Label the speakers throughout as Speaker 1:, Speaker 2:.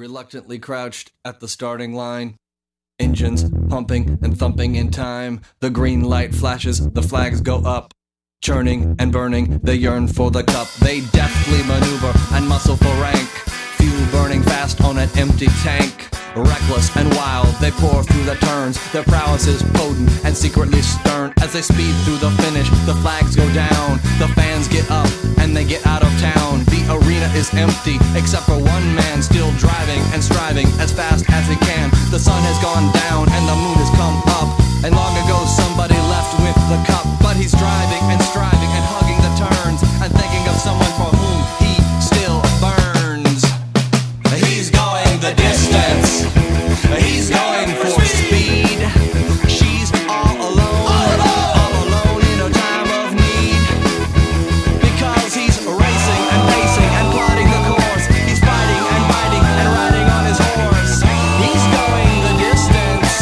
Speaker 1: reluctantly crouched at the starting line. Engines pumping and thumping in time. The green light flashes, the flags go up. Churning and burning, they yearn for the cup. They deftly maneuver and muscle for rank. Fuel burning fast on an empty tank. Reckless and wild, they pour through the turns. Their prowess is potent and secretly stern. As they speed through the finish, the flags go down. The fans get up and they get out of town. The arena is empty, except for one man still driving and striving as fast as he can. The sun has gone down and the moon has come up. And long ago somebody left with the cup. But he's driving and striving and hugging the turns and thinking of someone for whom he still burns. He's going the distance. He's going for speed. She's all alone in her time of need. Because he's racing and pacing and plotting the course. He's fighting and biting and riding on his horse. He's going the distance.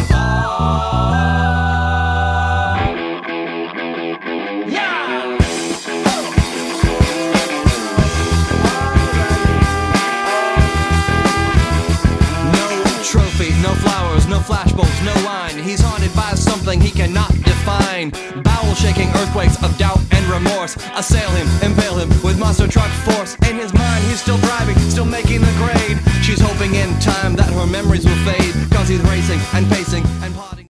Speaker 1: Yeah! Trophy, no flowers, no flashbulbs, no wine. He's haunted by something he cannot define. Bowel-shaking earthquakes of doubt and remorse assail him, impale him with monster truck force. In his mind, he's still driving, still making the grade. She's hoping in time that her memories will fade, 'cause he's racing and pacing and